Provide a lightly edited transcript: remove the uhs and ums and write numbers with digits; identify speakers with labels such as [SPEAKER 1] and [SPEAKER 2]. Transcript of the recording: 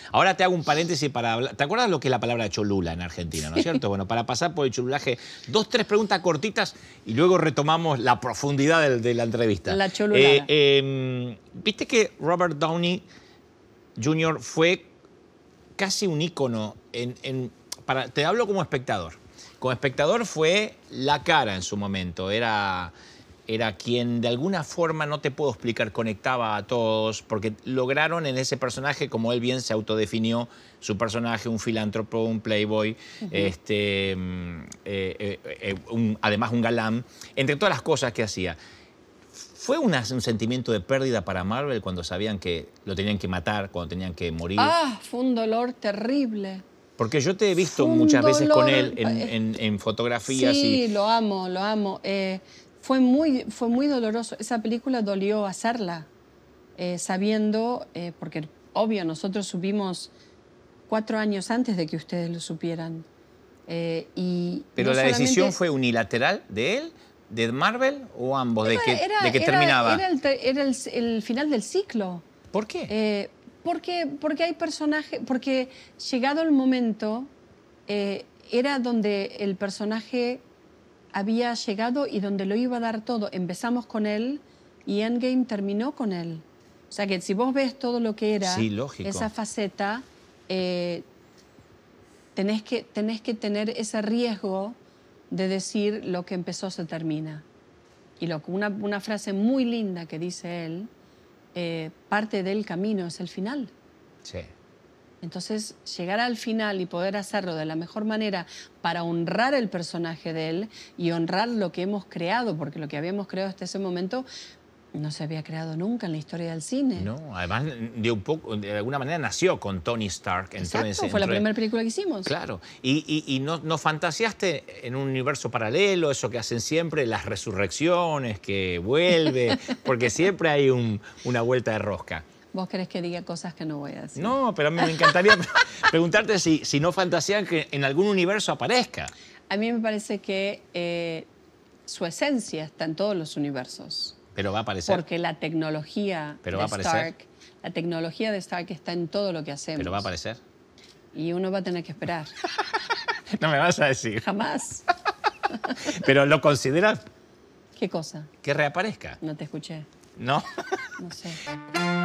[SPEAKER 1] Ahora te hago un paréntesis para hablar. ¿Te acuerdas lo que es la palabra cholula en Argentina, no es cierto? Bueno, para pasar por el cholulaje, 2, 3 preguntas cortitas y luego retomamos la profundidad de la entrevista.
[SPEAKER 2] La cholulada.
[SPEAKER 1] Viste que Robert Downey Jr. fue casi un ícono te hablo como espectador. Como espectador fue la cara en su momento. Era quien de alguna forma, no te puedo explicar, conectaba a todos, porque lograron en ese personaje, como él bien se autodefinió, su personaje, un filántropo, un playboy, además un galán, entre todas las cosas que hacía. ¿Fue un sentimiento de pérdida para Marvel cuando sabían que lo tenían que matar, cuando tenían que morir?
[SPEAKER 2] Fue un dolor terrible.
[SPEAKER 1] Porque yo te he visto muchas veces con él en fotografías.
[SPEAKER 2] Sí, lo amo, lo amo. Fue muy doloroso. Esa película dolió hacerla, sabiendo, porque obvio, nosotros subimos 4 años antes de que ustedes lo supieran.
[SPEAKER 1] ¿Pero
[SPEAKER 2] no
[SPEAKER 1] la decisión fue unilateral de él, de Marvel, o ambos, de que terminaba?
[SPEAKER 2] Era el final del ciclo.
[SPEAKER 1] ¿Por qué?
[SPEAKER 2] Porque hay personajes, porque llegado el momento, era donde el personaje había llegado y donde lo iba a dar todo. Empezamos con él y Endgame terminó con él. O sea que si vos ves todo lo que era esa faceta, tenés que tener ese riesgo de decir lo que empezó se termina. Y una frase muy linda que dice él, parte del camino es el final.
[SPEAKER 1] Sí.
[SPEAKER 2] Entonces, llegar al final y poder hacerlo de la mejor manera para honrar el personaje de él y honrar lo que hemos creado, porque lo que habíamos creado hasta ese momento no se había creado nunca en la historia del cine.
[SPEAKER 1] No, además de alguna manera nació con Tony Stark.
[SPEAKER 2] Exacto, fue la primera película que hicimos.
[SPEAKER 1] Claro, y no fantaseaste en un universo paralelo, eso que hacen siempre, las resurrecciones, que vuelve, porque siempre hay una vuelta de rosca.
[SPEAKER 2] ¿Vos querés que diga cosas que no voy a decir?
[SPEAKER 1] No, pero a mí me encantaría preguntarte si no fantasean que en algún universo aparezca.
[SPEAKER 2] A mí me parece que su esencia está en todos los universos.
[SPEAKER 1] Pero va a aparecer.
[SPEAKER 2] Porque la tecnología la tecnología de Stark está en todo lo que hacemos.
[SPEAKER 1] Pero va a aparecer.
[SPEAKER 2] Y uno va a tener que esperar.
[SPEAKER 1] No me vas a decir.
[SPEAKER 2] Jamás.
[SPEAKER 1] ¿Pero lo consideras?
[SPEAKER 2] ¿Qué cosa?
[SPEAKER 1] Que reaparezca.
[SPEAKER 2] No te escuché.
[SPEAKER 1] ¿No?
[SPEAKER 2] No sé.